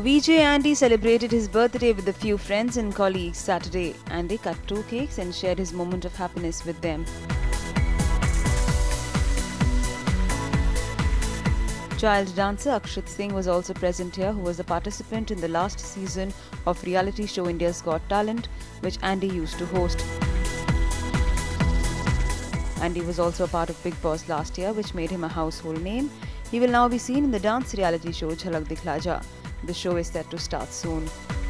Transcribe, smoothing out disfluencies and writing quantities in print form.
VJ Andy celebrated his birthday with a few friends and colleagues Saturday. Andy cut 2 cakes and shared his moment of happiness with them. Child dancer Akshit Singh was also present here, who was a participant in the last season of reality show India's Got Talent, which Andy used to host. Andy was also a part of Bigg Boss last year, which made him a household name. He will now be seen in the dance reality show Jhalak Dikhla Ja. The show is set to start soon.